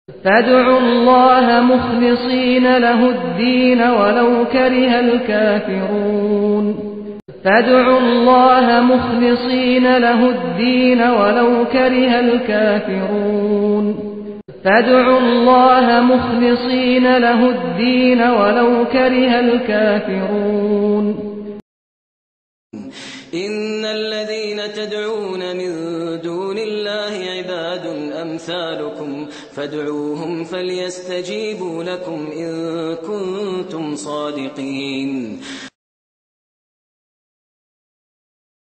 فادعوا الله مخلصين له الدين ولو كره الكافرون فادعوا الله مخلصين له الدين ولو كره الكافرون فادعوا الله مخلصين له الدين ولو كره الكافرون إن الذين تدعون من دون الله عباد أمثالكم فادعوهم فليستجيبوا لكم إن كنتم صادقين